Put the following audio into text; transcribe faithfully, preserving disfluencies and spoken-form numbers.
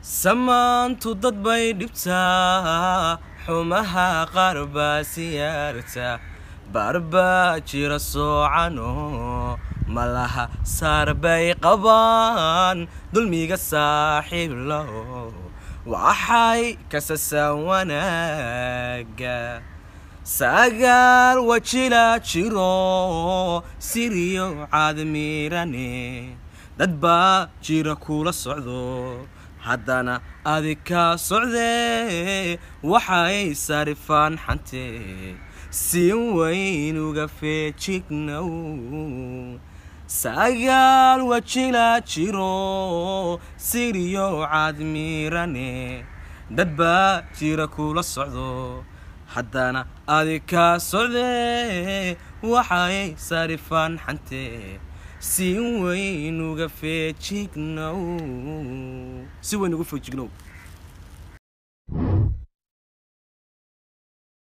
samaantu dad bay dhibtaa xumaha qaar baa siyaarta barbaa jira soocano malaha saar bay qabaan dulmiga saaxiib laho waxay kasasaan wanaaga sagaal wajila jiro siriyo caadmiirane dad baa jira kula socdo haddana adika socdee waxay sarifaan xantee si weyn uga feejignow sagaal wajila jiro siriyo caadmiirane dad baa jira kula socdo haddana adika socdee waxay sarifaan xantee si weyn uga feejignow si weyn uga feejignow